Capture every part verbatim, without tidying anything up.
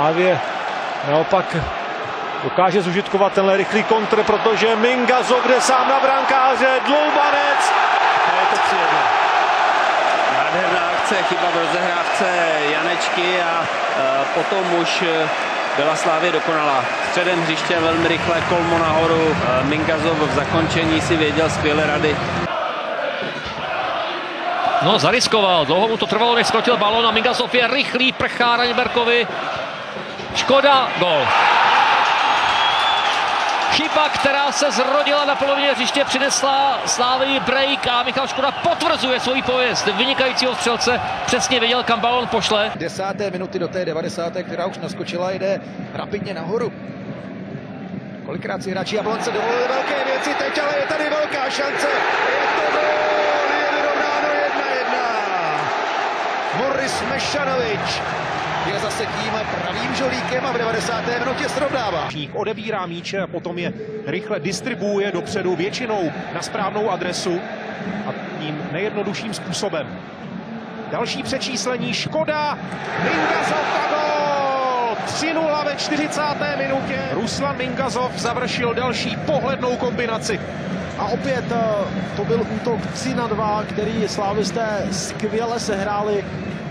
Slávě naopak dokáže zužitkovat tenhle rychlý kontr, protože Mingazov jde sám na brankáře, dloubanec a je to tři jedna. Nádherná akce, chyba v rozehrávce Janečky a e, potom už byla Slávě dokonalá. Středem hřiště velmi rychle, kolmo nahoru, e, Mingazov v zakončení si věděl skvěle rady. No, zariskoval, dlouho mu to trvalo, než skrotil balón a Mingazov je rychlý, prchá Rajnberkovi. Škoda, gól. Chyba, která se zrodila na polovině hřiště, přinesla Slávii break a Michal Škoda potvrzuje svůj pověst vynikajícího střelce. Přesně věděl, kam balón pošle. Desáté minuty do té devadesáté, která už naskočila, jde rapidně nahoru. Kolikrát si hráči Jablonce dovolili velké věci, teď ale je tady velká šance. Je to gól, je vyrovnáno jedna jedna. Moris Mešanovič je zase tím pravým žolíkem a v devadesáté minutě srovnává. Odebírá míče a potom je rychle distribuuje dopředu, většinou na správnou adresu a tím nejjednodušším způsobem. Další přečíslení, Škoda, Mingazov a gól! tři nula ve čtyřicáté minutě. Ruslan Mingazov završil další pohlednou kombinaci. A opět to byl útok tři na dva, který slávisté skvěle sehráli.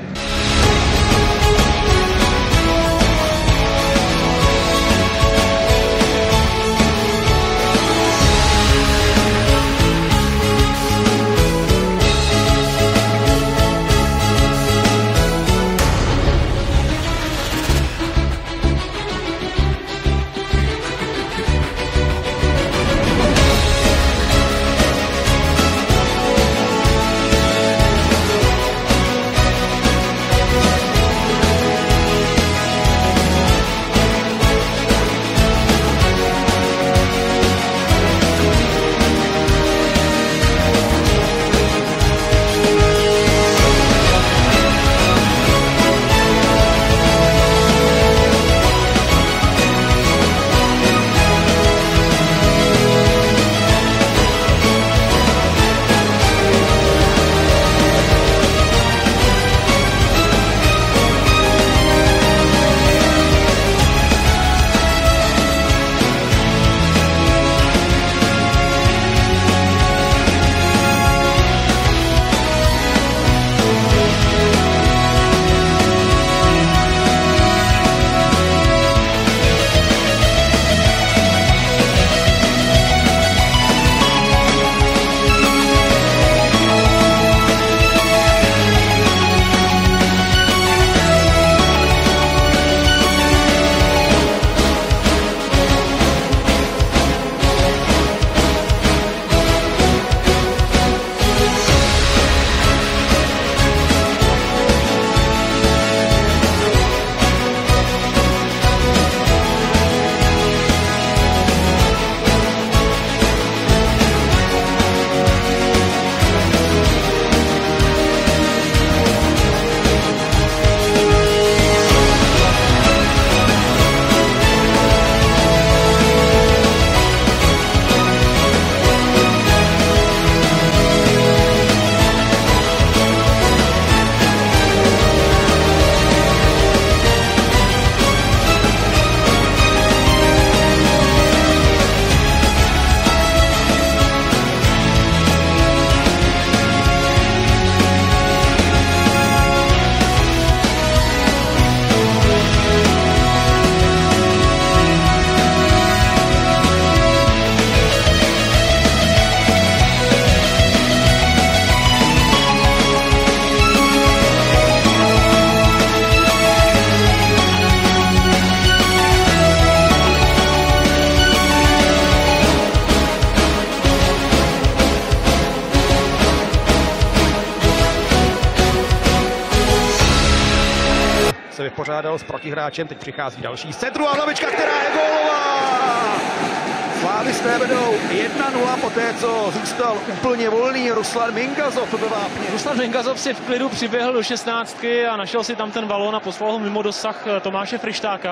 Se vypořádal s protihráčem, teď přichází další set, druhá hlavička, která je gólová! Slávisté vedou jedna nula poté, co zůstal úplně volný Ruslan Mingazov ve vápně. Ruslan Mingazov si v klidu přiběhl do šestnáctky a našel si tam ten balón a poslal ho mimo dosah Tomáše Frištáka.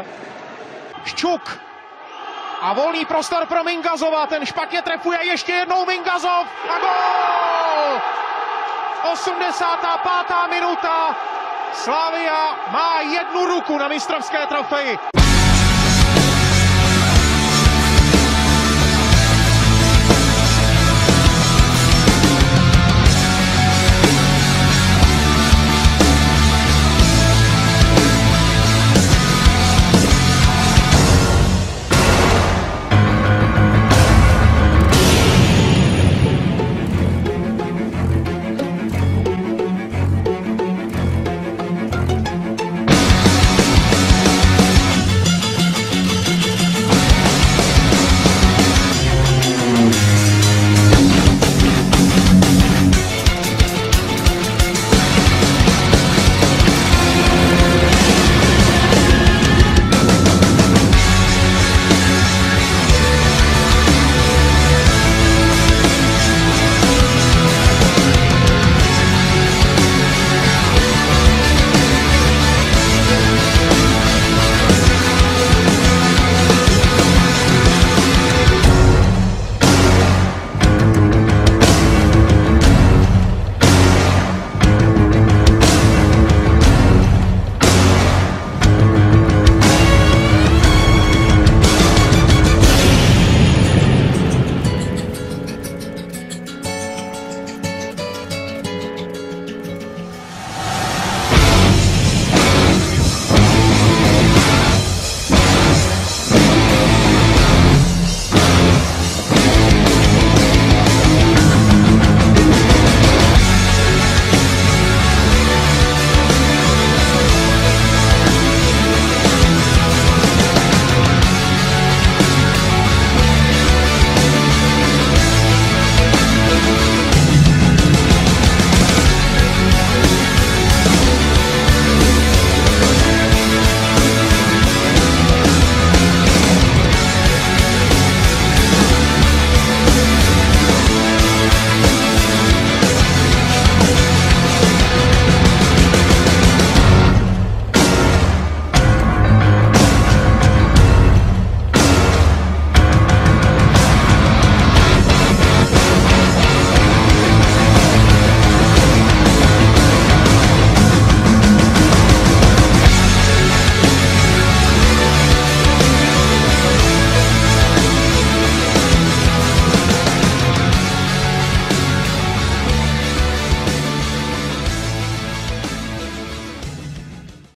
Ščuk a volný prostor pro Mingazova, ten špatně trefuje, ještě jednou Mingazov a gól! osmdesátá pátá minuta, Slavia má jednu ruku na mistrovské trofeji.